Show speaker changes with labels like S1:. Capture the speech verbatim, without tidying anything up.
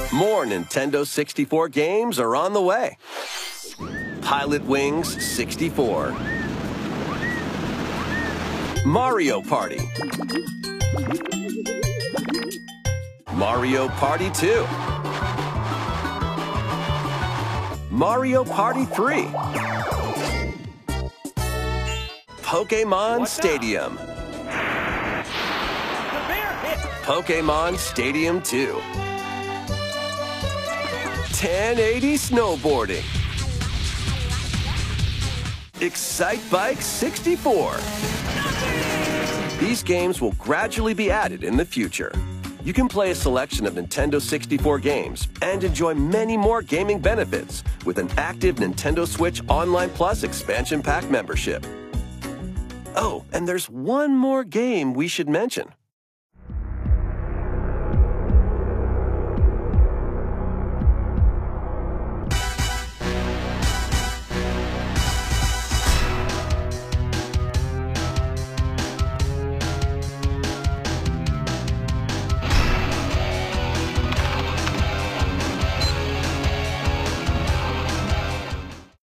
S1: More Nintendo sixty-four games are on the way. Pilot Wings sixty-four. Mario Party. Mario Party two. Mario Party three. Pokémon Stadium. Pokémon Stadium two. ten eighty Snowboarding. Excite Bike sixty-four. These games will gradually be added in the future. You can play a selection of Nintendo sixty-four games and enjoy many more gaming benefits with an active Nintendo Switch Online Plus expansion pack membership. Oh, and there's one more game we should mention.